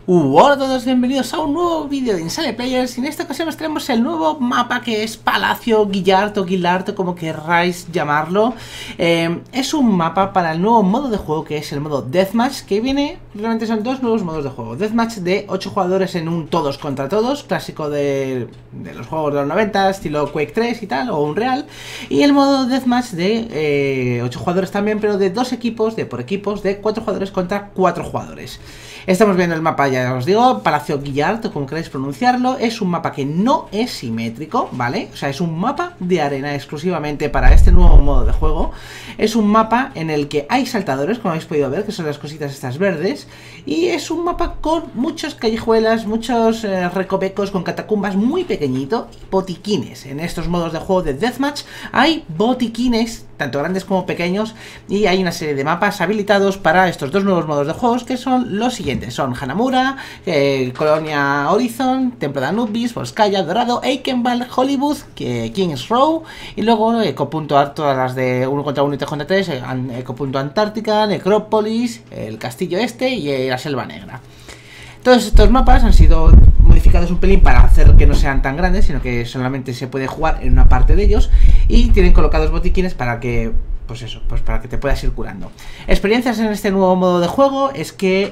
Hola a todos, bienvenidos a un nuevo vídeo de Insane Players. Y en esta ocasión nos tenemos el nuevo mapa que es Palacio Guillart o Guillart, como querráis llamarlo. Es un mapa para el nuevo modo de juego que es el modo Deathmatch, que viene, realmente son dos nuevos modos de juego. Deathmatch de 8 jugadores en un todos contra todos, clásico de los juegos de los 90, estilo Quake 3 y tal, o Unreal. Y el modo Deathmatch de 8 jugadores también, pero de 2 equipos, de 4 jugadores contra 4 jugadores. Estamos viendo el mapa, ya os digo, Palacio Guillart, como queráis pronunciarlo. Es un mapa que no es simétrico, ¿vale? O sea, es un mapa de arena exclusivamente para este nuevo modo de juego. Es un mapa en el que hay saltadores, como habéis podido ver, que son las cositas estas verdes. Y es un mapa con muchos callejuelas, muchos recovecos, con catacumbas muy pequeñito y botiquines. En estos modos de juego de Deathmatch hay botiquines, tanto grandes como pequeños, y hay una serie de mapas habilitados para estos dos nuevos modos de juegos, que son los siguientes: son Hanamura, Colonia Horizon, Templo de Anubis, Volskaya, Dorado, Eichenwald, Hollywood, Kings Row, y luego Eco.Art, todas las de 1 contra 1 y 3 contra 3, Eco.Antártica, Necrópolis, el Castillo Este y la Selva Negra. Todos estos mapas han sido modificados un pelín para hacer que no sean tan grandes, sino que solamente se puede jugar en una parte de ellos, y tienen colocados botiquines para que, pues eso, pues para que te puedas ir curando. Experiencias en este nuevo modo de juego es que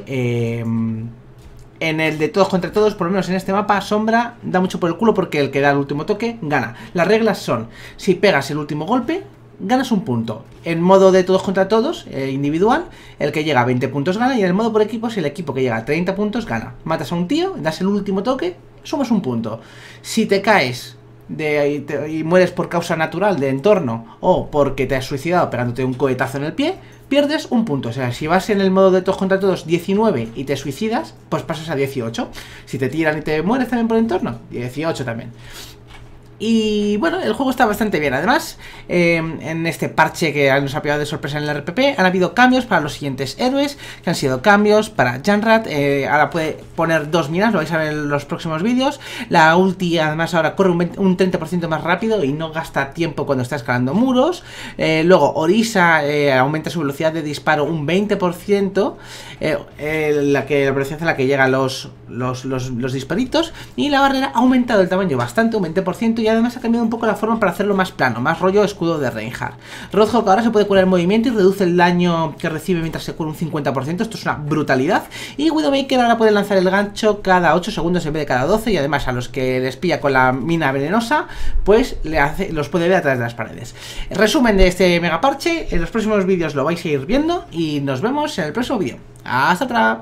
en el de todos contra todos, por lo menos en este mapa, Sombra da mucho por el culo porque el que da el último toque gana. Las reglas son: si pegas el último golpe, ganas un punto. En modo de todos contra todos, individual, el que llega a 20 puntos gana. Y en el modo por equipos, el equipo que llega a 30 puntos gana. Matas a un tío, das el último toque, sumas un punto. Si te caes y mueres por causa natural de entorno, o porque te has suicidado pegándote un cohetazo en el pie, pierdes un punto. O sea, si vas en el modo de todos contra todos 19 y te suicidas, pues pasas a 18. Si te tiran y te mueres también por entorno, 18 también. Y bueno, el juego está bastante bien. Además, en este parche que nos ha pillado de sorpresa en el RPP, han habido cambios para los siguientes héroes, que han sido cambios para Janrat. Ahora puede poner 2 minas, lo vais a ver en los próximos vídeos. La ulti, además, ahora corre un 30% más rápido y no gasta tiempo cuando está escalando muros. Luego, Orisa aumenta su velocidad de disparo un 20%, la velocidad a la que llegan los disparitos. Y la barrera ha aumentado el tamaño bastante, un 20%, y además ha cambiado un poco la forma para hacerlo más plano, más rollo escudo de Reinhardt. Roadhog ahora se puede curar en movimiento y reduce el daño que recibe mientras se cura un 50%, esto es una brutalidad. Y Widowmaker ahora puede lanzar el gancho cada 8 segundos en vez de cada 12, y además a los que les pilla con la mina venenosa, pues los puede ver a través de las paredes. El resumen de este mega parche, en los próximos vídeos lo vais a ir viendo, y nos vemos en el próximo vídeo. ¡Hasta atrás!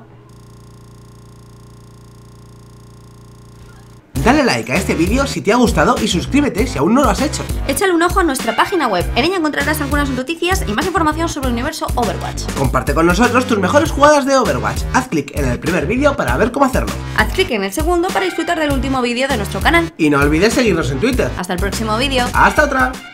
Dale like a este vídeo si te ha gustado y suscríbete si aún no lo has hecho. Échale un ojo a nuestra página web, en ella encontrarás algunas noticias y más información sobre el universo Overwatch. Comparte con nosotros tus mejores jugadas de Overwatch. Haz clic en el primer vídeo para ver cómo hacerlo. Haz clic en el segundo para disfrutar del último vídeo de nuestro canal. Y no olvides seguirnos en Twitter. Hasta el próximo vídeo. ¡Hasta otra!